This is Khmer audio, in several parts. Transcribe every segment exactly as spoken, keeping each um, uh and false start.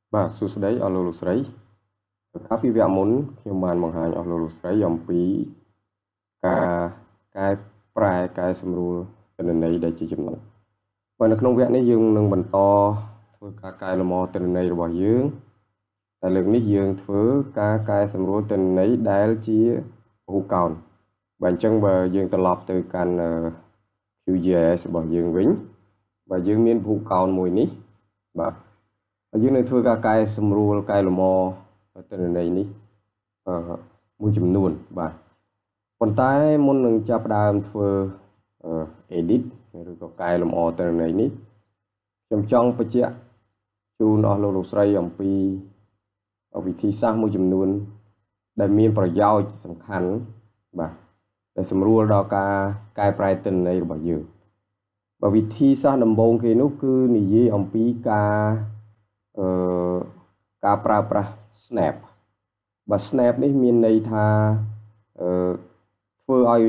បាទសួស្តីអស់លោកលោកស្រីកាលពីវគ្គមុនខ្ញុំបានបង្ហាញអស់លោកលោកស្រីអំពីការកែប្រែកែសម្រួលទិន្នន័យដែលជាចំណុចបាទនៅក្នុងវគ្គនេះយើងនឹងបន្តធ្វើការកែលម្អទិន្នន័យរបស់យើងតែលើកនេះយើងធ្វើការកែសម្រួលទិន្នន័យដែលជាពហុកោណបាទអញ្ចឹងបើយើងត្រឡប់ទៅកាន់ Vue จี ไอ เอส របស់យើងវិញបាទយើងមានពហុកោណមួយនេះបាទយើងនឹងធ្វើការកែសម្រួលកែលម្អទិន្នន័យនេះអឺមួយចំនួនបាទប៉ុន្តែមុននឹងចាប់ផ្ដើមធ្វើ edit ឬក៏កែលម្អទិន្នន័យនេះខ្ញុំចង់បញ្ជាក់ជូនអស់លោកលោកស្រីអំពីវិធីសាស្ត្រមួយចំនួនដែលមានប្រយោជន៍សំខាន់បាទដែលសម្រួលដល់ការកែប្រែទិន្នន័យរបស់យើងបាទវិធីសាស្ត្រដំបូងគេនោះគឺនិយាយអំពីការអឺការប្រើប្រាស់ snap បាទ snap នេះមានន័យថាអឺធ្វើឲ្យ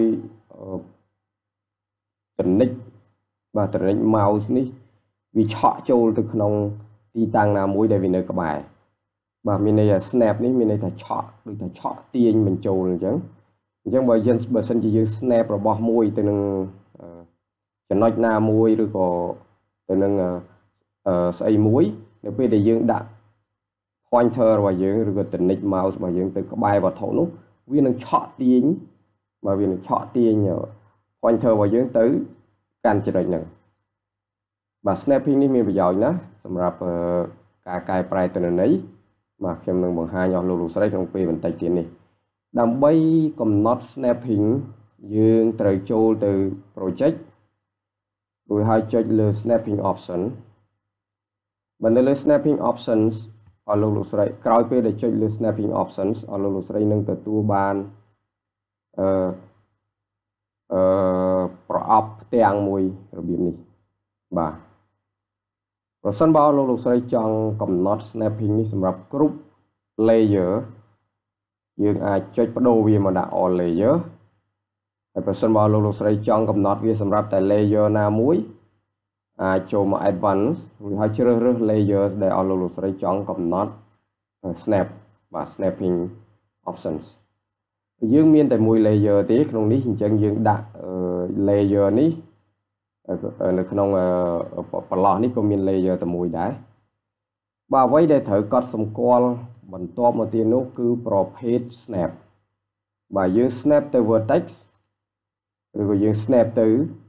តនិចបាទតនិច mouse នេះវាឆក់ចូលទៅក្នុងទីតាំងណាមួយដែលវានៅក្បែរបាទមានន័យថា snap នេះមានន័យថាឆក់ដូចថាឆក់ទាញបញ្ចូលអញ្ចឹងអញ្ចឹងបើយើងបើសិនជាយើង snap របស់មួយទៅនឹងចំណុចណាមួយឬក៏ទៅនឹងស្អីមួយនៅពេលដែលយើងដាក់ pointer របស់យើងឬក៏តនិច mouse របស់យើងទៅក្បែរវត្ថុនោះវានឹងឆក់ទាញបាទវានឹងឆក់ទាញ pointer របស់យើងទៅកាន់ចំណុចហ្នឹងបាទ snapping នេះមានប្រយោជន៍ណាស់សម្រាប់ការកែប្រែទិន្នន័យបាទខ្ញុំនឹងបង្ហាញអស់លោកលោកស្រីក្នុងពេលបន្តិចទៀតនេះដើម្បីកំណត់ snapping យើងត្រូវចូលទៅ project រួចហើយចុចលើ snapping option បើនៅលើ snapping options អស់លោកលោកស្រីក្រោយពេលដែលចុចលើ snapping options អស់លោកលោកស្រីនឹងទទួលបានអឺអឺប្រអប់ផ្ទាំងមួយរបៀបនេះបាទប្រសិនបើលោកលោកស្រីចង់កំណត់ snapping នេះសម្រាប់គ្រប់ layer យើងអាចចុចបដូរវាមកដាក់ all layer ហើយប្រសិនបើលោកលោកស្រីចង់កំណត់វាសម្រាប់តែ layer ណាមួយអាចចូលមក advance រួចហើយជ្រើសរើស layers ដែលអស់លោកលោកស្រីចង់កំណត់ snap បាទ snapping options យើងមានតែមួយ layer ទេក្នុងនេះអញ្ចឹងយើងដាក់ layer នេះនៅក្នុងប្រឡោះនេះក៏មាន layer តែមួយដែរបាទអ្វីដែលត្រូវកត់សម្គាល់បន្ទាប់មកទៀតនោះគឺប្រភេទ snap បាទយើង snap ទៅ vertex ឬក៏យើង snap ទៅ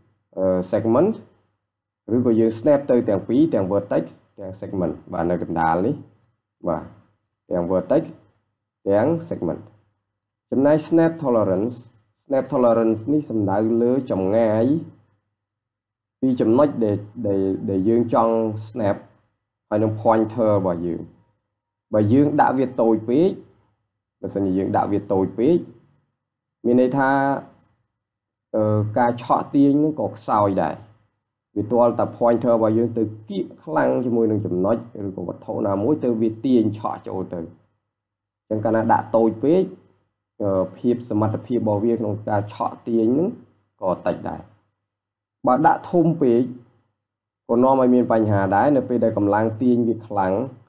segment ឬក៏យើង snap ទៅទាំងពីរទាំង vertex ទាំង segment បាទនៅកណ្ដាលនេះបាទទាំង vertex ទាំង segment ចំណែក snap tolerance snap tolerance នេះសំដៅលើចម្ងាយពីចំណុចដែលដែលយើងចង់ snap ហើយនឹង pointer របស់យើងបើយើងដាក់វាតូចពេកបើសិនជាយើងដាក់វាតូចពេកមានន័យថាអឺការឆក់ទាញនឹងក៏ខ្សោយដែរវាទាល់តែ pointer របស់យើងទៅគៀកខ្លាំងជាមួយនឹងចំណុចឬក៏វត្ថុណាមួយទៅវាទាញឆក់ចូលទៅអញ្ចឹងកាលណាដាក់តូចពេកភាពសមត្ថភាពរបស់វាក្នុងការឆក់ទាញនឹងក៏តិចដែរបើដាក់ធំពេកក៏នាំឲ្យមានបញ្ហាដែរនៅពេលដែលកម្លាំងទាញវាខ្លាំង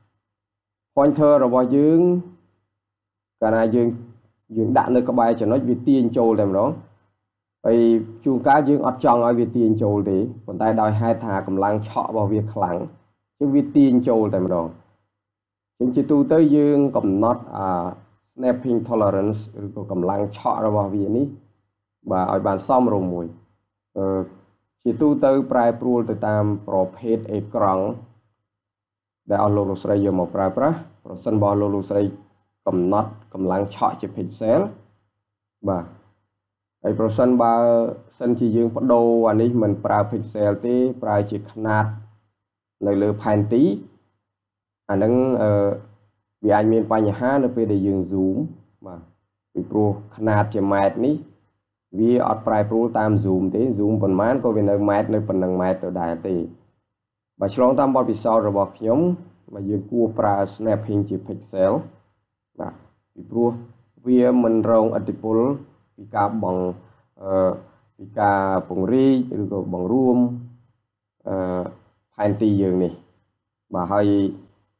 pointer របស់យើងកាលណាយើងយើងដាក់នៅក្បែរចំណុចវាទាញចូលតែម្ដងហើយជួនកាលយើងអត់ចង់ឲ្យវាទាញចូលទេប៉ុន្តែដោយហេតុថាកម្លាំងឆក់របស់វាខ្លាំងជាងវាទាញចូលតែម្ដងជាជាទូទៅយើងកំណត់អា snapping tolerance ឬក៏កម្លាំងឆក់របស់វានេះបាទឲ្យបានសមរម្យមួយអឺជាទូទៅប្រែប្រួលទៅតាមប្រភេទអេក្រង់ដែលអស់លោកលោកស្រីយកមកប្រើប្រាស់ប្រសិនបើលោកលោកស្រីកំណត់កម្លាំងឆក់ជា pixel បាទហើយប្រសិនបើសិនជាយើងបដូរអានេះមិនប្រើ pixel ទេប្រើជាຂະຫນາດនៅលើផែនទីអានឹងអឺវាអាចមានបញ្ហានៅពេលដែលយើង zoom បាទពីព្រោះຂະຫນາດជាម៉ែត្រនេះវាអត់ប្រែប្រួលតាម zoom ទេ zoom ប៉ុន្មានក៏វានៅម៉ែត្រនៅប៉ុណ្ណឹងម៉ែត្រទៅដែរទេបើឆ្លងតាមបទពិសោធន៍របស់ខ្ញុំបើយើងគួរប្រើ snapping ជា pixel បាទពីព្រោះវាមិនរងឥទ្ធិពលពីការបងអឺពីការពង្រីកឬក៏បង្រួមអឺផែនទីយើងនេះបាទហើយ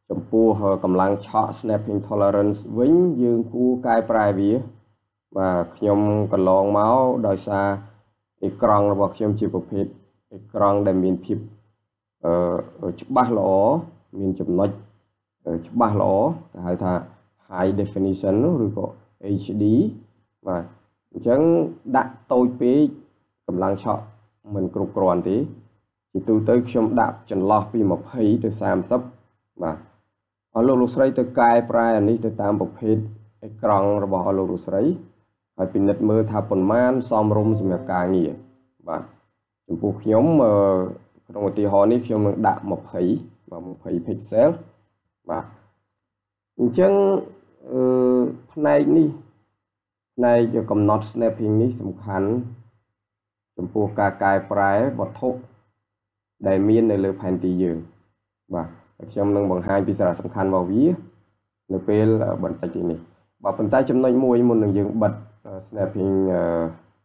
ចំពោះកម្លាំងឆក់ snapping tolerance វិញយើងគួរកែប្រែវាបាទខ្ញុំកន្លងមកដោយសារអេក្រង់របស់ខ្ញុំជាប្រភេទអេក្រង់ដែលមានភាពអឺច្បាស់ល្អមានចំណុចច្បាស់ល្អគេហៅថា high definition ឬក៏ H D បាទអញ្ចឹងដាក់តូចពេកកម្លាំងឆក់មិនគ្រប់គ្រាន់ទេជាទូទៅខ្ញុំដាក់ចន្លោះពីยี่สิบទៅสามสิบបាទអស់លោកលោកស្រីទៅកែប្រែអានេះទៅតាមប្រភេទអេក្រង់របស់អស់លោកលោកស្រីហើយពិនិត្យមើលថាប៉ុន្មានសមរម្យសម្រាប់ការងារបាទចំពោះខ្ញុំក្នុងឧទាហរណ៍នេះខ្ញុំនឹងដាក់ยี่สิบបាទยี่สิบ pixel បាទអញ្ចឹងអឺផ្នែកនេះផ្នែកកំណត់ snapping នេះសំខាន់ចំពោះការកែប្រែវត្ថុដែលមាននៅលើផែនទីយើងបាទខ្ញុំនឹងបង្ហាញពីសារៈសំខាន់របស់វានៅពេលបន្តិចនេះបាទប៉ុន្តែចំណុចមួយមុននឹងយើងបិទ snapping អឺ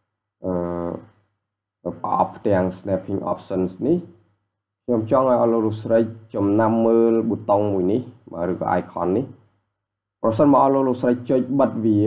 អឺប្រអប់ទាំង snapping options នេះខ្ញុំចង់ឲ្យអស់លោកលោកស្រីចំណាំមើលប៊ូតុងមួយនេះបាទឬក៏ icon នេះប្រសិនបើអស់លោកលោកស្រីចុចបិទវា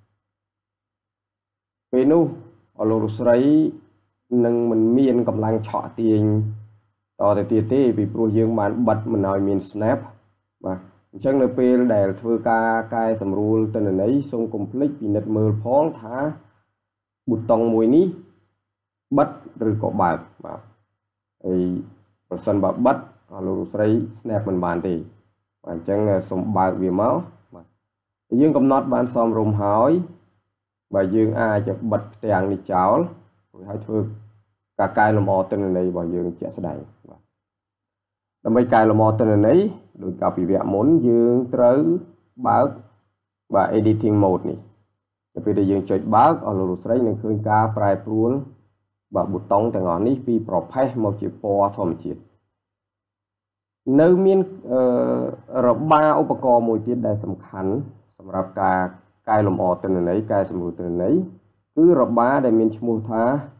ពេលនោះអស់លោកលោកស្រីនឹងមិនមានកម្លាំងឆក់ទាញតទៅទៀតទេពីព្រោះយើងបានបិទមិនឲ្យមាន snap បាទអញ្ចឹងនៅពេលដែលធ្វើការកែសម្រួលទិន្នន័យសូមកុំភ្លេចពិនិត្យមើលផងថាប៊ូតុងមួយនេះបិទឬក៏បើកបាទហើយប្រសិនបើបិទអស់លោកលោកស្រី snap មិនបានទេបាទអញ្ចឹងសូមបើកវាមកបាទយើងកំណត់បានសមរម្យហើយបើយើងអាចបិទផ្ទាំងនេះចោលរួចហើយធ្វើការកែលម្អទិន្នន័យរបស់យើងជាក់ស្ដែងបាទដើម្បីកែលម្អទិន្នន័យដោយកាលពីវគ្គមុនយើងត្រូវបើកបាទ editing mode នេះនៅពេលដែលយើងចុចបើកអស់លោកលោកស្រីនឹងឃើញការប្រែប្រួលបាទប៊ូតុងទាំងអស់នេះពីប្រផេះមកជាពណ៌ធម្មជាតិនៅមានរបាឧបករណ៍មួយទៀតដែលសំខាន់សម្រាប់ការកែលម្អទិន្នន័យកែសម្រួលទិន្នន័យគឺរបាដែលមានឈ្មោះថា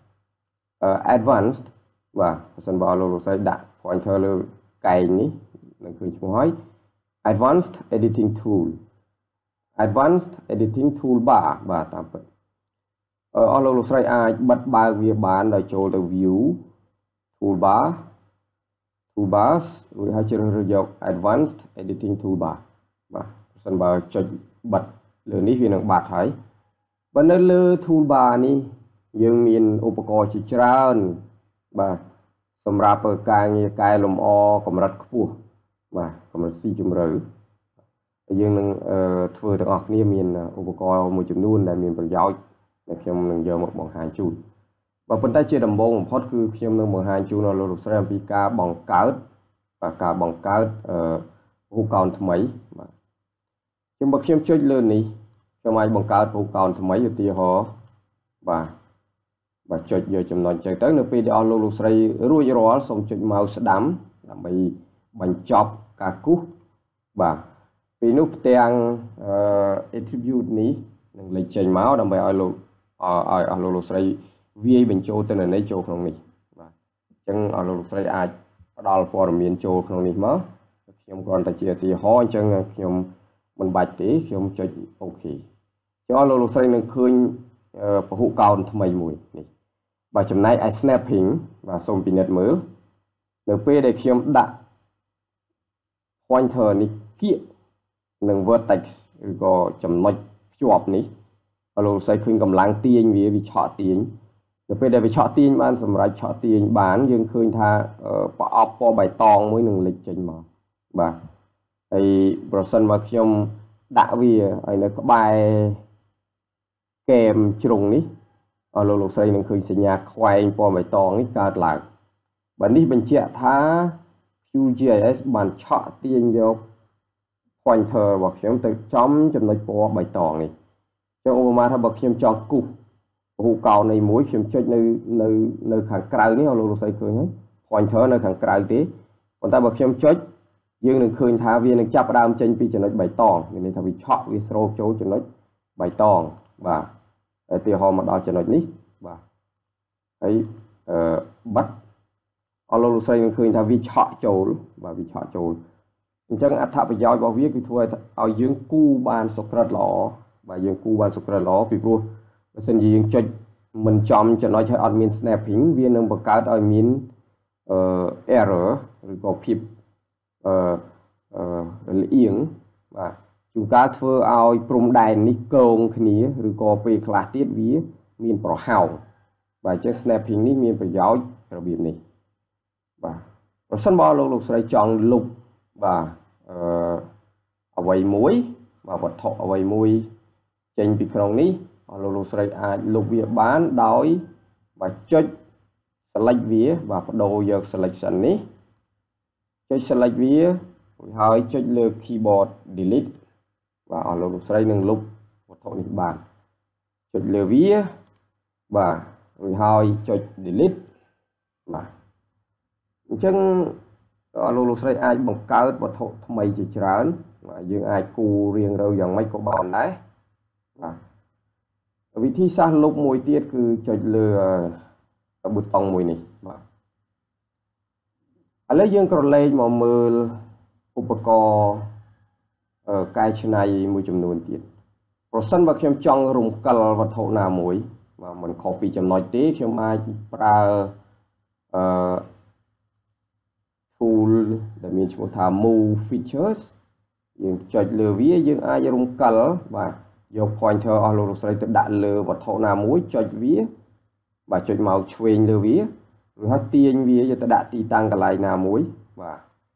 advanced បាទបើសិនបើលោកលោកស្រីដាក់ pointer លើកែងនេះនឹងឃើញឈ្មោះហើយ advanced editing tool advanced editing toolbar បាទតាមពិតអស់លោកលោកស្រីអាចបិទបើកវាបានដោយចូលទៅ view toolbar toolbars រួចហើយជ្រើសរើសយក advanced editing toolbar បាទបើសិនបើចុចបិទលើនេះវានឹងបាត់ហើយបើនៅលើ toolbar នេះយើងមានឧបករណ៍ជាច្រើនបាទសម្រាប់ការងារកែលម្អកម្រិតខ្ពស់បាទកម្រិតស៊ីជម្រៅយើងនឹងធ្វើទាំងអស់គ្នាមានឧបករណ៍មួយចំនួនដែលមានប្រយោជន៍ដែលខ្ញុំនឹងយកមកបង្ហាញជូនបើប៉ុន្តែជាដំបូងបំផុតគឺខ្ញុំនឹងបង្ហាញជូនដល់លោកលោកស្រីអំពីការបង្កើតបាទការបង្កើតអឺពហុកោណថ្មីបាទខ្ញុំបើខ្ញុំចុចលើនេះខ្ញុំអាចបង្កើតពហុកោណថ្មីឧទាហរណ៍បាទបាទចុចយកចំណុចចឹងទៅនៅពេលដែលអស់លោកលោកស្រីរួចរាល់សូមចុច mouse ស្ដាំដើម្បីបញ្ចប់ការគូសបាទពេលនោះផ្ទាំង attribute នេះនឹងលេចចេញមកដើម្បីឲ្យលោកឲ្យអស់លោកលោកស្រីវាយបញ្ចូលទិន្នន័យចូលក្នុងនេះបាទអញ្ចឹងអស់លោកលោកស្រីអាចផ្ដល់ព័ត៌មានចូលក្នុងនេះមកខ្ញុំគ្រាន់តែជាឧទាហរណ៍អញ្ចឹងខ្ញុំមិនបាច់ទេខ្ញុំចុចអូខេចុះអស់លោកលោកស្រីនឹងឃើញពហុកោណថ្មីមួយនេះបាទចំណែកឯ snapping បាទសូមពិនិត្យមើលនៅពេលដែលខ្ញុំដាក់ pointer នេះគៀកនឹង vertex ឬក៏ចំណុចភ្ជាប់នេះអស់លោកស្រីឃើញកម្លាំងទាញវាវាឆក់ទាញនៅពេលដែលវាឆក់ទាញបានសម្រាប់ឆក់ទាញបានយើងឃើញថាប្រអប់ពណ៌បៃតងមួយនឹងលេចចេញមកបាទហើយប្រសិនបើខ្ញុំដាក់វាឲ្យនៅក្បែរកែមជ្រុងនេះអស់លោកលោកស្រីនឹងឃើញសញ្ញាខ្វែងពណ៌បៃតងនេះកើតឡើងបាទនេះបញ្ជាក់ថា Q G I S បានឆក់ទាញយក pointer របស់ខ្ញុំទៅចំចំណុចពណ៌បៃតងនេះចុះឧបមាថាបើខ្ញុំចង់គូសពហុកោណនៃមួយខ្ញុំចុចនៅនៅនៅខាងក្រៅនេះអស់លោកលោកស្រីឃើញហើយ pointer នៅខាងក្រៅទេប៉ុន្តែបើខ្ញុំចុចយើងនឹងឃើញថាវានឹងចាប់ផ្ដើមចេញពីចំណុចបៃតងមានន័យថាវាឆក់វាស្រូបចូលចំណុចបៃតងបាទឧទាហរណ៍មកដល់ចំណុចនេះបាទហើយអឺបិទអស់លោកលោកស្រីនឹងឃើញថាវាឆក់ចូលបាទវាឆក់ចូលអញ្ចឹងអត្ថប្រយោជន៍របស់វាគឺធ្វើឲ្យយើងគូបានសុក្រិតល្អបាទយើងគូបានសុក្រិតល្អពីព្រោះបើសិនជាយើងចុចមិនចំចំណុចឲ្យអត់មាន snapping វានឹងបង្កើតឲ្យមានអឺ error ឬក៏ភាពអឺអឺលៀងបាទជួនកាលធ្វើឲ្យព្រំដែននេះកងគ្នាឬក៏ពេលខ្លះទៀតវាមានប្រហោងបាទអញ្ចឹង snapping នេះមានប្រយោជន៍របៀបនេះបាទប្រសិនបើលោកលោកស្រីចង់លុបបាទអឺអ្វីមួយបាទវត្ថុអ្វីមួយចេញពីក្នុងនេះលោកលោកស្រីអាចលុបវាបានដោយបាទចុច select វាបាទបដូរយក selection នេះចុច select វាហើយចុចលើ keyboard delete បាទអស់លោកលោកស្រីនឹងលុបវត្ថុនេះបានចុចលើវាបាទរួចហើយចុច delete បាទអញ្ចឹងអស់លោកលោកស្រីអាចបង្កើតវត្ថុថ្មីជាច្រើនបាទយើងអាចគូរៀងរៅយ៉ាងម៉េចក៏បានដែរបាទវិធីសាស្ត្រលុបមួយទៀតគឺចុចលើប៊ូតុងមួយនេះបាទឥឡូវយើងក្រឡេកមកមើលឧបករណ៍កែច្នៃមួយចំនួនទៀតប្រសិនបើខ្ញុំចង់រំកិលវត្ថុណាមួយបាទមិនខុសពីចំណុចទេខ្ញុំអាចប្រើអឺ tool ដែលមានឈ្មោះថា move features យើងចុចលើវាយើងអាចរំកិលបាទយក pointer អស់លោកលោកស្រីទៅដាក់លើវត្ថុណាមួយចុចវាបាទចុចមកឆ្វេងលើវាឬហើយទាញវាយកទៅដាក់ទីតាំងកន្លែងណាមួយបាទ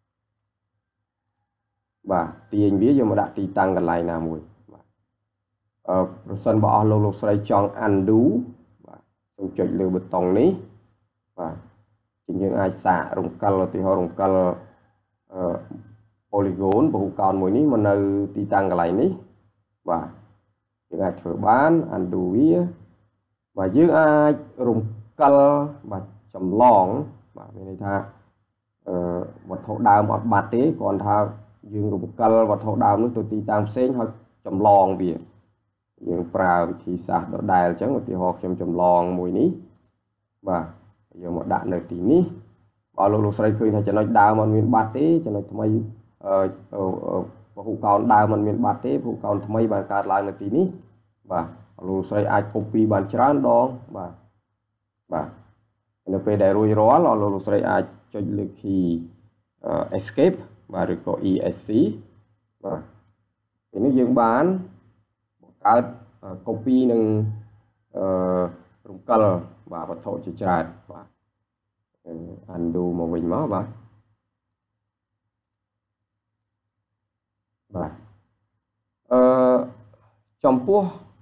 បាទទាញវាយកមកដាក់ទីតាំងកន្លែងណាមួយបាទអឺប្រសិនបើអស់លោកលោកស្រីចង់ undo បាទសូមចុចលើប៊ូតុងនេះបាទយើងអាចសាករំកិលឧទាហរណ៍រំកិលអឺ polygon ពហុកោណមួយនេះមកនៅទីតាំងកន្លែងនេះបាទយើងអាចធ្វើបាន undo វាបាទយើងអាចរំកិលបាទចម្លងបាទមានន័យថាអឺវត្ថុដើមអត់បាត់ទេគ្រាន់ថាយើងរំកិលវត្ថុដើមនោះទៅទីតាំងផ្សេងហើយចម្លងវាយើងប្រើវិធីសាស្ត្រដដែលអញ្ចឹងឧទាហរណ៍ខ្ញុំចម្លងមួយនេះបាទយកមកដាក់នៅទីនេះបើលោកលោកស្រីឃើញថាចំណុចដើមអត់មានបាត់ទេចំណុចថ្មីអឺពហុកោណដើមអត់មានបាត់ទេពហុកោណថ្មីបានកើតឡើងនៅទីនេះបាទលោកស្រីអាច copy បានច្រើនដងបាទបាទនៅពេលដែលរួចរាល់លោកលោកស្រីអាចចុចលើ key escape បាទឬក៏ esc បាទពេលនេះយើងបានបង្កើត copy នឹងអឺរំកិលបាទវត្ថុជាច្រើនបាទ undo មកវិញមកបាទបាទអឺចំពោះ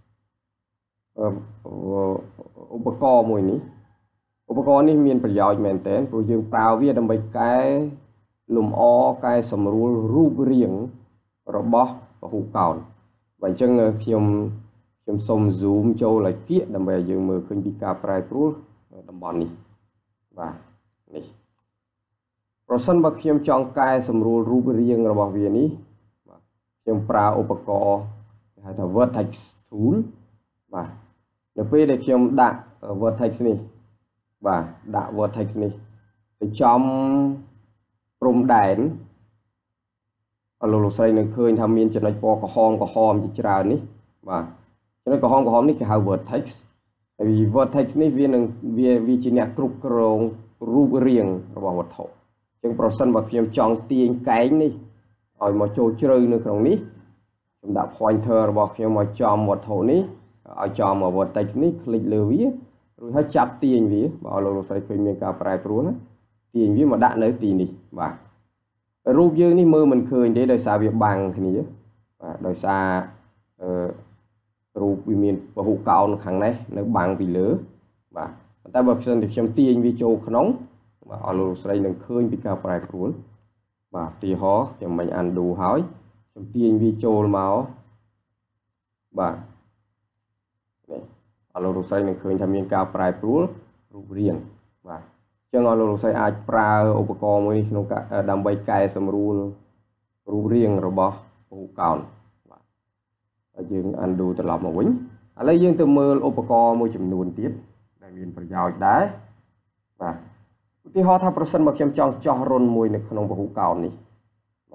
ឧបករណ៍មួយនេះឧបករណ៍នេះមានប្រយោជន៍មែនទែនព្រោះយើងប្រើវាដើម្បីកែលម្អកែសម្រួលរូបរាងរបស់ពហុកោណបើអញ្ចឹងខ្ញុំខ្ញុំសូម zoom ចូលឲ្យគៀកដើម្បីឲ្យយើងមើលឃើញពីការប្រែប្រួលតំបន់នេះបាទនេះប្រសិនបើខ្ញុំចង់កែសម្រួលរូបរាងរបស់វានេះបាទខ្ញុំប្រើឧបករណ៍គេហៅថា vertex tool បាទនៅពេលដែលខ្ញុំដាក់ vertex នេះបាទដាក់ vertex នេះទៅចំព្រំដែនអស់លោកលោកស្រីនឹងឃើញថាមានចំណុចពណ៌ក្រហមក្រហមជាច្រើននេះបាទចំណុចក្រហមក្រហមនេះគេហៅ vertex ហើយ vertex នេះវានឹងវាវាជាអ្នកគ្រប់គ្រងរូបរាងរបស់វត្ថុអញ្ចឹងប្រសិនបើខ្ញុំចង់ទាញកែងនេះឲ្យមកចូលជ្រៅនៅក្នុងនេះខ្ញុំដាក់ pointer របស់ខ្ញុំមកចំវត្ថុនេះឲ្យចំមក vertex នេះคลิกលើវារួចហើយចាប់ទាញវាបើលោកលោកស្រីឃើញមានការប្រែប្រួលណាទាញវាមកដាក់នៅទីនេះបាទរូបយើងនេះមើលមិនឃើញទេដោយសារវាបាំងគ្នាបាទដោយសារអឺរូបវាមានពហុកោណខាងនេះនៅបាំងពីលើបាទប៉ុន្តែបើខ្ញុំខ្ញុំទាញវាចូលក្នុងបាទអស់លោកស្រីនឹងឃើញពីការប្រែប្រួលបាទឧទាហរណ៍ខ្ញុំមិន undo ហើយខ្ញុំទាញវាចូលមកបាទនេះអស់លោកស្រីនឹងឃើញថាមានការប្រែប្រួលរូបរាងបាទអញ្ចឹងអស់លោកស្រីអាចប្រើឧបករណ៍មួយនេះក្នុងការដើម្បីកែសម្រួលរូបរាងរបស់ពហុកោណបាទហើយយើង undo ត្រឡប់មកវិញឥឡូវយើងទៅមើលឧបករណ៍មួយចំនួនទៀតដែលមានប្រយោជន៍ដែរបាទឧទាហរណ៍ថាប្រសិនបើខ្ញុំចង់ចោះរុនមួយនៅក្នុងពហុកោណនេះបាទ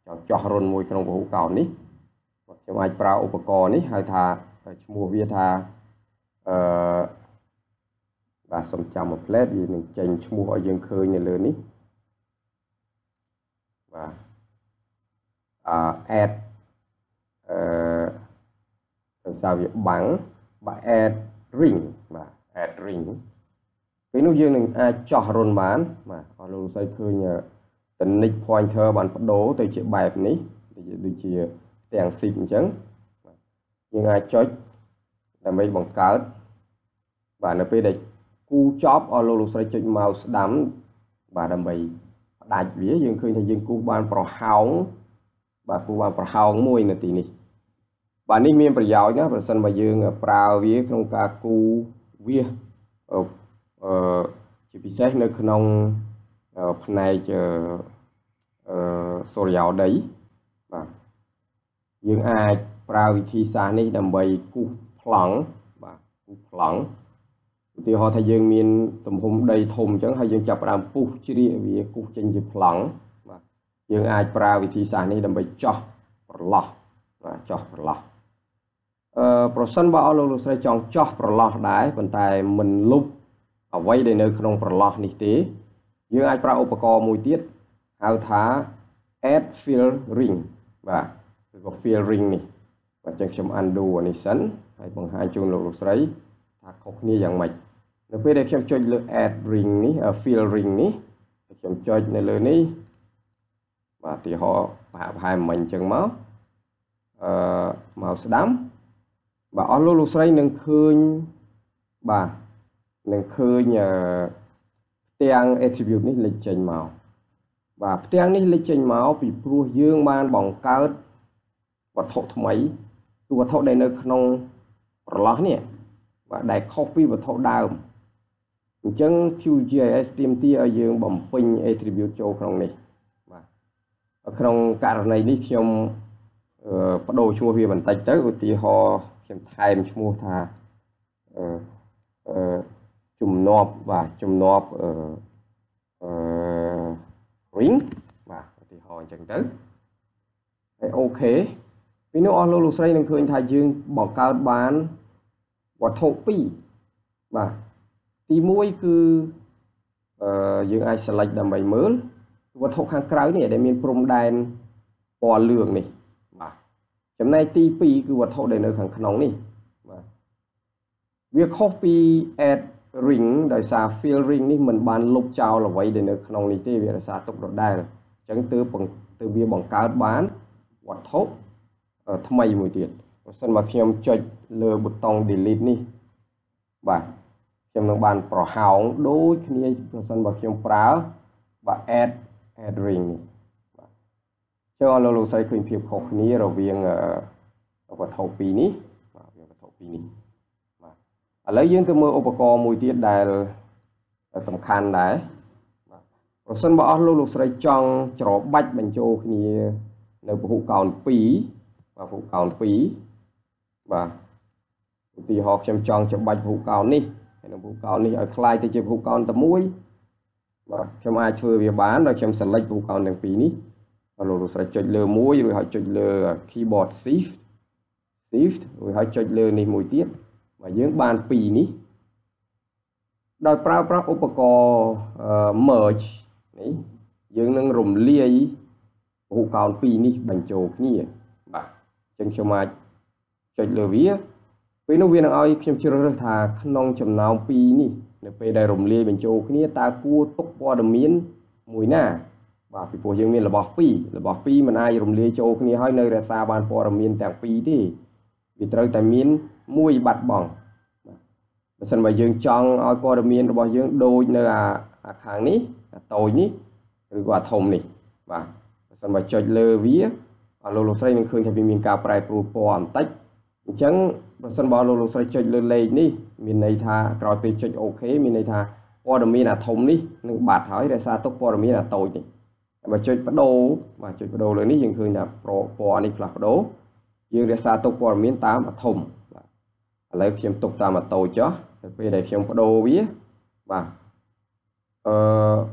chọn cho rôn mùi trong vụ cầu ní trong ai praoឧបករណ៍នេះហៅថាឈ្មោះវាថាអឺបាទសូមចាំមួយផ្លែតវានឹងចេញឈ្មោះឲ្យយើងឃើញនៅលើនេះបាទអឺ add អឺភាសាវាបាំងបាទ add ring បាទ add ring ពេលនោះយើងនឹងអាចចោះរុនបានបាទអស់លោកលោកស្រីឃើញtonic pointer បានបដូរទៅជាបែបនេះដូចជាទាំង zip អញ្ចឹងយើងអាចចុចដើម្បីបង្កើតបាទនៅពេលដែលគូចប់អស់លោកលោកស្រីចុច mouse ស្ដាំបាទដើម្បីផ្ដាច់វាយើងឃើញថាយើងគូបានប្រហោងបាទគូបានប្រហោងមួយនៅទីនេះបាទនេះមានប្រយោជន៍ណាប្រសិនបើយើងប្រើវាក្នុងការគូវាអឺជាពិសេសនៅក្នុងផ្នែកអឺសូរិយោដីបាទយើងអាចប្រើវិធីសាស្ត្រនេះដើម្បីគូសប្លង់បាទគូសប្លង់ឧទាហរណ៍ថាយើងមានទំហំដីធំអញ្ចឹងហើយយើងចាប់ផ្ដើមពុះជ្រៀកវាគូសចេញជាប្លង់បាទយើងអាចប្រើវិធីសាស្ត្រនេះដើម្បីចោះប្រឡោះបាទចោះប្រឡោះអឺប្រសិនបើអស់លោកលោកស្រីចង់ចោះប្រឡោះដែរប៉ុន្តែមិនលុបអ្វីដែលនៅក្នុងប្រឡោះនេះទេយើងអាចប្រើឧបករណ៍មួយទៀតហៅថា add fill ring បាទឬក៏ fill ring នេះបាទចឹងខ្ញុំ undo អានេះសិនហើយបង្ហាញជូនលោកលោកស្រីថាខុសគ្នាយ៉ាងម៉េចនៅពេលដែលខ្ញុំចុចលើ add ring នេះ fill ring នេះខ្ញុំចុចនៅលើនេះបាទទីហោប្រហែលមិញអញ្ចឹងមកអឺមកស្ដាំបាទអស់លោកលោកស្រីនឹងឃើញបាទនឹងឃើញអឺផ្ទាំង attribute នេះលេចចេញមកបាទផ្ទាំងនេះលេចចេញមកពីព្រោះយើងបានបង្កើតវត្ថុថ្មីគឺវត្ថុដែលនៅក្នុងប្រឡោះនេះបាទដែលខុសពីវត្ថុដើមអញ្ចឹង Q G I S ទាមទារឲ្យយើងបំពេញ attribute ចូលក្នុងនេះបាទក្នុងករណីនេះខ្ញុំបដូរឈ្មោះវាបន្តិចទៅឧទាហរណ៍ខ្ញុំថែមឈ្មោះថាអឺអឺជំនាប់បាទជំនាប់អឺអឺ ring បាទឧទាហរណ៍អញ្ចឹងទៅហើយអូខេពីនោះអស់លោកលោកស្រីនឹងឃើញថាយើងបង្កើតបានវត្ថុពីរបាទទីមួយគឺអឺយើងអាច select ដើម្បីមើលវត្ថុខាងក្រៅនេះដែលមានព្រំដែនពណ៌លឿងនេះបាទចំណែកទីពីរគឺវត្ថុដែលនៅខាងក្នុងនេះបាទវាខុសពី add ring ដោយសារ fill ring នេះមិនបានលុបចោលអ្វីដែលនៅក្នុងនេះទេវារក្សាទុកដដែលអញ្ចឹងទើបទើបវាបង្កើតបានវត្ថុថ្មីមួយទៀតបើសិនបើខ្ញុំចុចលើប៊ូតុង delete នេះបាទខ្ញុំនឹងបានប្រហោងដូចគ្នាបើសិនបើខ្ញុំប្រើបាទ add add ring នេះបាទចុះលោកលោកស្រីឃើញភាពខុសគ្នារវាងវត្ថុពីរនេះបាទវាវត្ថុពីរនេះឥឡូវយើងទៅមើលឧបករណ៍មួយទៀតដែលសំខាន់ដែរបាទប្រសិនបើអស់លោកលោកស្រីចង់ច្របាច់បញ្ចូលគ្នានៅពហុកោណពីរបាទពហុកោណពីរបាទឧទាហរណ៍ខ្ញុំចង់ច្របាច់ពហុកោណនេះហើយនៅពហុកោណនេះឲ្យคล้ายទៅជាពហុកោណតែមួយបាទខ្ញុំអាចធ្វើវាបានដោយខ្ញុំ select ពហុកោណទាំងពីរនេះហើយលោកលោកស្រីចុចលើមួយរួចហើយចុចលើ keyboard shift shift រួចហើយចុចលើនេះមួយទៀតបាទយើងបានពីរនេះដោយប្រើប្រាស់ឧបករណ៍ merge នេះយើងនឹងរំលាយពហុកោណពីរនេះបញ្ចូលគ្នាបាទអញ្ចឹងខ្ញុំអាចចុចលើវាពេលនោះវានឹងឲ្យខ្ញុំជ្រើសរើសថាក្នុងចំណោមពីរនេះនៅពេលដែលរំលាយបញ្ចូលគ្នាតើគួរទុកព័ត៌មានមួយណាបាទពីព្រោះយើងមានរបស់ពីររបស់ពីរមិនអាចរំលាយចូលគ្នាហើយនៅរក្សាបានព័ត៌មានទាំងពីរទេវាត្រូវតែមានមួយបាត់បង់បើសិនបើយើងចង់ឲ្យព័ត៌មានរបស់យើងដូចនៅអាខាងនេះអាតូចនេះឬក៏អាធំនេះបាទបើសិនបើចុចលើវាអស់លោកលោកស្រីនឹងឃើញថាវាមានការប្រែប្រួលពណ៌បន្តិចអញ្ចឹងបើសិនបើលោកលោកស្រីចុចលើលេខនេះមានន័យថាក្រោយពេលចុចអូខេមានន័យថាព័ត៌មានអាធំនេះនឹងបាត់ហើយរក្សាទុកព័ត៌មានអាតូចនេះបើចុចបដូរបាទចុចបដូរលើនេះយើងឃើញថាពណ៌នេះផ្លាស់ប្ដូរយើងរក្សាទុកព័ត៌មានតាមអាធំបាទឥឡូវខ្ញុំទុកតាមអាតូចចុះទៅពេលដែលខ្ញុំបដូរវាបាទអឺព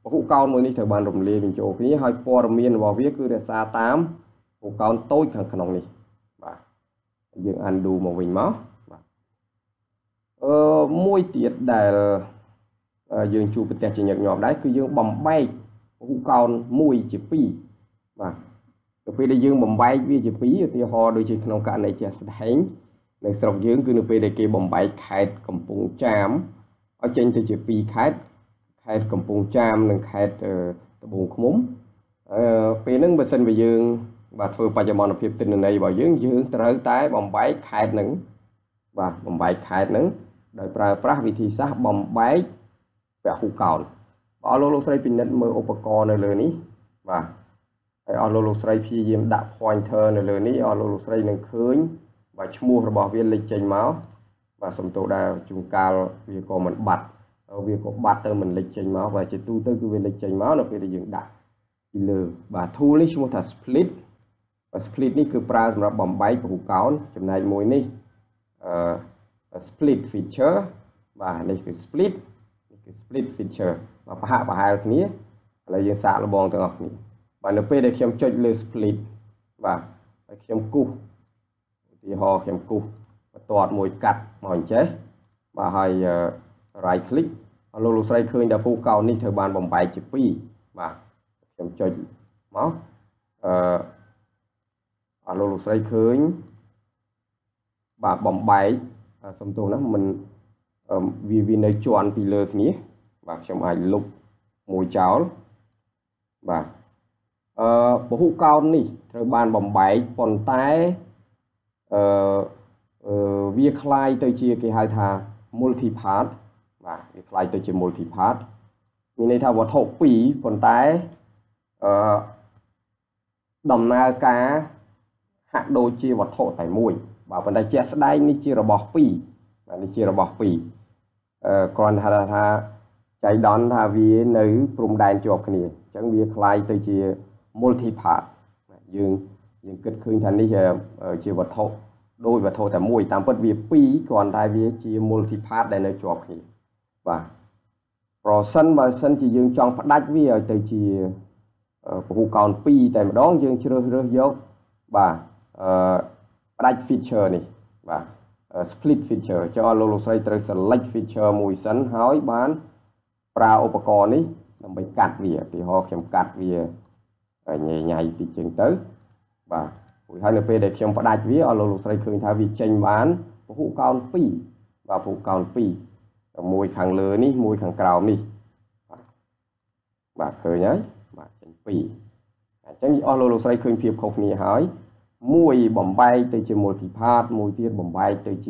ពហុកោណមួយនេះត្រូវបានរំលាយបញ្ចូលគ្នាហើយព័ត៌មានរបស់វាគឺរក្សាតាមពហុកោណតូចខាងក្នុងនេះបាទយើង undo មកវិញមកបាទអឺមួយទៀតដែលយើងជួបប្រទះជាញឹកញាប់ដែរគឺយើងបំបែកពហុកោណមួយជាពីរបាទទៅពេលដែលយើងបំបែកវាជាពីរឧទាហរណ៍ដូចជាក្នុងករណីជាស្ដែងនៅស្រុកយើងគឺនៅពេលដែលគេបំបែកខេត្តកំពង់ចាមឲ្យចេញទៅជាពីរខេត្តខេត្តកំពង់ចាមនិងខេត្តត្បូងឃ្មុំអឺពេលហ្នឹងបើសិនបើយើងបាទធ្វើបច្ចុប្បន្នភាពទិន្នន័យរបស់យើងយើងត្រូវតែបំបែកខេត្តហ្នឹងបាទបំបែកខេត្តហ្នឹងដោយប្រើប្រាស់វិធីសាស្ត្របំបែកពហុកោណបើអស់លោកលោកស្រីពិនិត្យមើលឧបករណ៍នៅលើនេះបាទហើយអស់លោកលោកស្រីព្យាយាមដាក់ pointer នៅលើនេះអស់លោកលោកស្រីនឹងឃើញបាទឈ្មោះរបស់វាលេចចេញមកបាទសំទោសដែរជួនកាលវាក៏មិនបាត់វាក៏បាត់ទៅមិនលេចចេញមកបាទជាទូទៅគឺវាលេចចេញមកនៅពេលដែលយើងដាក់ពីលើបាទ tool នេះឈ្មោះថា split បាទ split នេះគឺប្រើសម្រាប់បំបែកពហុកោណចំណែកមួយនេះអឺ split feature បាទនេះគឺ split នេះគឺ split feature បាទប្រហាក់ប្រហែលគ្នាឥឡូវយើងសាកល្បងទាំងអស់គ្នាបាទនៅពេលដែលខ្ញុំចុចលើ split បាទហើយខ្ញុំគូសឧទាហរណ៍ខ្ញុំគូសបន្ទាត់មួយកាត់មកអញ្ចេះបាទហើយ right click អស់លោកលោកស្រីឃើញថាពហុកោណនេះត្រូវបានបំបែកជាពីរបាទខ្ញុំចុចមកអឺអស់លោកលោកស្រីឃើញបាទបំបែកសំទោសណាមិនវាវានៅជាន់ពីលើគ្នាបាទខ្ញុំអាចលុបមួយចោលបាទអឺពហុកោណនេះត្រូវបានបំបែកប៉ុន្តែអឺវាคล้ายទៅជាគេហៅថា multi part បាទវាคล้ายទៅជា multi part មានន័យថាវត្ថុពីរប៉ុន្តែអឺដំណើរការហាក់ដូចជាវត្ថុតែមួយបាទប៉ុន្តែជាក់ស្ដែងនេះជារបស់ពីរបាទនេះជារបស់ពីរអឺគ្រាន់តែថាចៃដន្យថាវានៅព្រំដែនជាប់គ្នាអញ្ចឹងវាคล้ายទៅជា multi part យើងយើងគិតឃើញថានេះជាវត្ថុដោយវត្ថុតែមួយតាមពិតវាពីរគ្រាន់តែវាជា multi part ដែលនៅជាប់គ្នាបាទប្រសិនបើសិនជាយើងចង់ផ្ដាច់វាឲ្យទៅជាពហុកោណពីរតែម្ដងយើងជ្រើសរើសយកបាទអឺផ្ដាច់ feature នេះបាទ split feature ចុះអស់លោកលោកស្រីត្រូវ select feature មួយសិនហើយបានប្រើឧបករណ៍នេះដើម្បីកាត់វាឧទាហរណ៍ខ្ញុំកាត់វាញ៉ៃញ៉ៃតិចចឹងទៅបាទព្រោះហើយនៅពេលដែលខ្ញុំផ្ដាច់វាអស់លោកលោកស្រីឃើញថាវាចេញបានពហុកោណពីរបាទពហុកោណពីរមួយខាងលើនេះមួយខាងក្រោមនេះបាទបាទឃើញហើយបាទចេញពីរអញ្ចឹងអស់លោកលោកស្រីឃើញភាពខុសគ្នាហើយមួយបំបែកទៅជា multi part មួយទៀតបំបែកទៅជា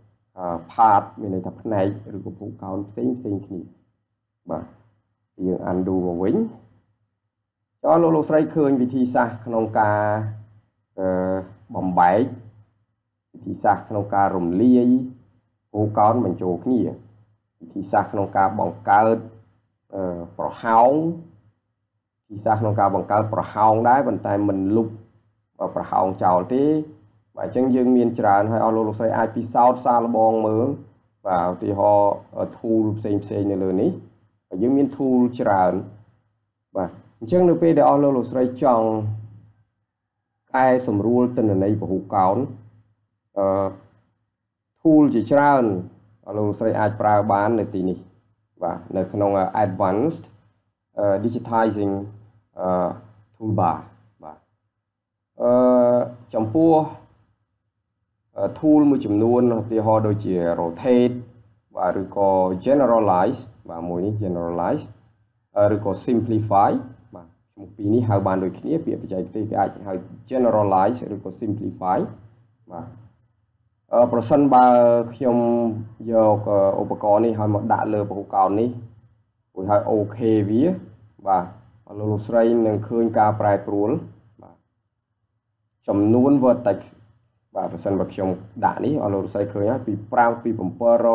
part មានន័យថាផ្នែកឬក៏ពហុកោណផ្សេងផ្សេងគ្នាបាទយើង undo មកវិញចុះលោកលោកស្រីឃើញវិធីសាស្ត្រក្នុងការអឺបំបែកវិធីសាស្ត្រក្នុងការរំលាយពហុកោណបញ្ចូលគ្នាវិធីសាស្ត្រក្នុងការបង្កើតអឺប្រហោងវិធីសាស្ត្រក្នុងការបង្កើតប្រហោងដែរប៉ុន្តែមិនលុបប្រហោងចោលទេបាទអញ្ចឹងយើងមានច្រើនហើយអស់លោកលោកស្រីអាចពិសោធន៍សាកល្បងមើលបាទឧទាហរណ៍ tool ផ្សេងផ្សេងនៅលើនេះយើងមាន tool ច្រើនបាទអញ្ចឹងនៅពេលដែលអស់លោកលោកស្រីចង់កែសម្រួលទិន្នន័យពហុកោណអឺ tool ជាច្រើនអស់លោកលោកស្រីអាចប្រើបាននៅទីនេះបាទនៅក្នុង advanced digitizing toolbar បាទអឺចំពោះ tool មួយចំនួនឧទាហរណ៍ដូចជា rotate បាទឬក៏ generalize បាទមួយនេះ generalize ឬក៏ simplify បាទឈ្មោះពីរនេះហៅបានដូចគ្នាពាក្យបច្ចេកទេសគេអាចហៅ generalize ឬក៏ simplify បាទអឺប្រសិនបើខ្ញុំយកឧបករណ៍នេះឲ្យមកដាក់លើពហុកោណនេះរួចហើយអូខេវាបាទលោកលោកស្រីនឹងឃើញការប្រែប្រួលបាទចំនួន vertex បាទប្រសិនបើខ្ញុំដាក់នេះលោកលោកស្រីឃើញហើយពី5ពី715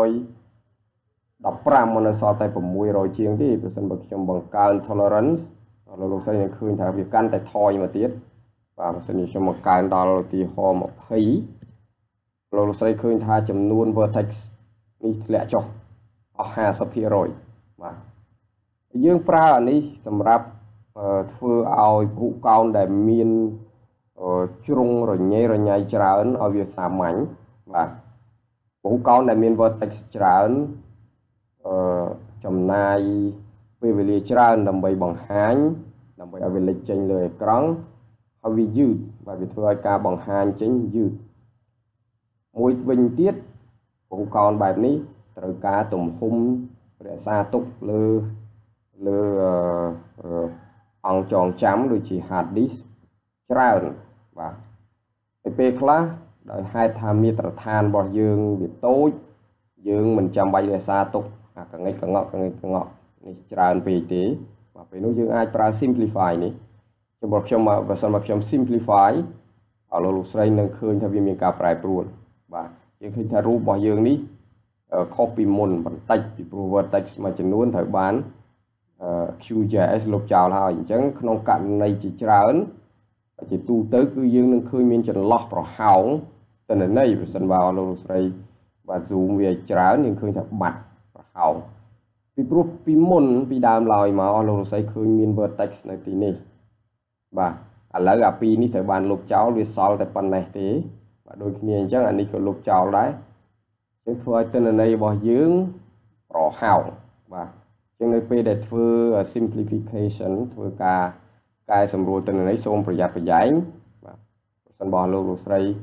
មកនៅសល់តែ600ជាងទេប្រសិនបើខ្ញុំបង្កើន tolerance លោកលោកស្រីនឹងឃើញថាវាកាន់តែថយមកទៀតបាទប្រសិនជាខ្ញុំបង្កើនដល់ឧទាហរណ៍20លោកលោកស្រីឃើញថាចំនួន vertex នេះធ្លាក់ចុះអស់ 50% បាទ dương pra này sầm rạp thưa ao vụ con để miên chung rồi nhảy rồi nhảy trơn ở việc xả mảnh và vụ con để miên vertex trơn trong này về về trơn nằm bay bằng háng nằm bay ở về lịch trình lời cắn ở vì dư và vì thưa ca bằng háng chính dư mùi vinh tiết vụ con bàiนี้từ cá tùm hung để xa tục lơ lơ ông chọn chấm rồi chỉ hạt đi trơn và pe khá đợi hai tham mi tờ than bỏ dương bị tối dương mình chăm bay để xa tục à càng ngày càng ngọt càng ngày càng ngọt này trơn pe tí và pe nó dương ai pra simplify này cho bỏ trong mà và sau mà trong simplify ở lô lục xây nâng khơi theo vì mình cà phải buồn và dương khi thay rú bỏ dương ní copy môn bằng tách bị vertex mà chỉ nuôn thời bán quy gi ét lục chào là hỏi chẳng không cạnh này chỉ trơn chỉ tu tới cứ dương nâng khơi miên chân lọt vào hỏng tên là này và sân vào lô xây và dù về trơn nhưng khơi thật mặt và hỏng vì pro pi môn vì đàm lời mà lô xây khơi miên vertex này tí này và à lỡ gặp pi ní thời bán lục cháu vì sau tại phần này thế và đôi khi chắc anh đi có lục cháu đấy chứ thôi tên là này bỏ dưỡng rõ hào và cho nên p để thưa simplification thưa cả cái sầm rồi tên là này xongประหยัดประหยัดvà sân bò luôn rồi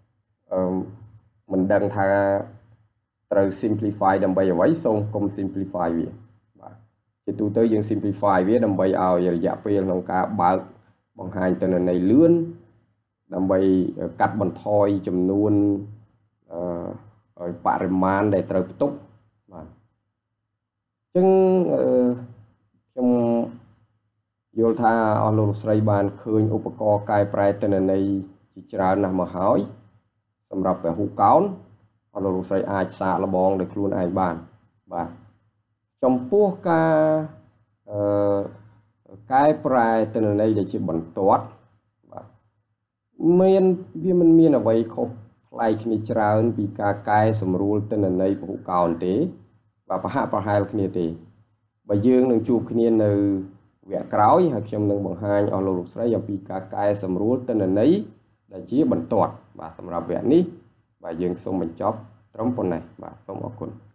mình đang tha từ simplify đầm bay vậy xong cùng simplify vậy và chỉ tu tới dương simplify với đầm bay ao giờ dạ p lòng cả bạc bằng hai tên là này lươn đầm bay cắt bằng thoi chùm nuôn ở Pariman để trời túc mà chừng trong vô tha ở lô sài bàn khơi upaco cài prai tên này chỉ tràn nằm mà hỏi sầm rập về hũ cáo ở lô sài ai xả là bong để luôn ai bàn và trong pua ca cái prai tên này để chỉ bẩn toát và miền viên mình miền ở vậy không lại khi tràn bị cả cái sầm rùa tên này hũ cáo thế và hạ và hai cái thế bây giờ nâng chụp cái này vẽ cáo hay trong nâng bằng hai ở lô sài giờ bị cả cái sầm rùa tên này là chỉ bẩn toát và sầm rập vẽ ní và dừng xong mình chóp trong phần này và xong ở cùng